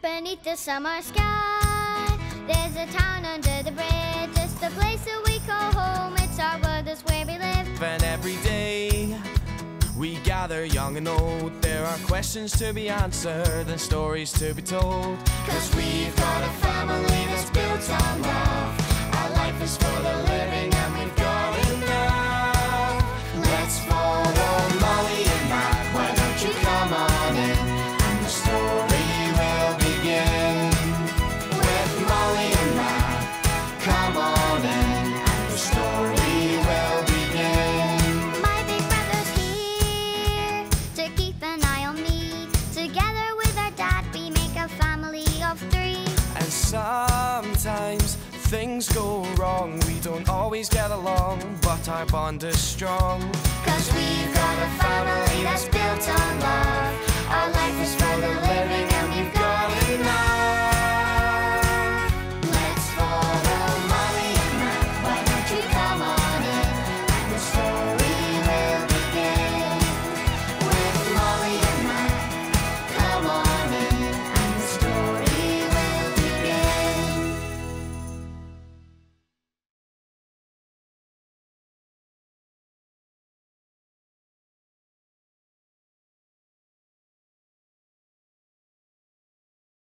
Beneath the summer sky, there's a town under the bridge. It's the place that we call home. It's our world, it's where we live. And every day we gather young and old. There are questions to be answered and stories to be told. 'Cause we've got a family that's built on love. Our life is for the living and we've got enough. Let's follow Molly and Mack. Why don't you come on in and the story will begin. With Molly and Mack, come on in and the story will begin. My big brother's here to keep an eye on me. Together with our dad we make a family of 3. And sometimes things go wrong. We don't always get along, but our bond is strong. 'Cause we've got a family that's built on love. Our life is for the living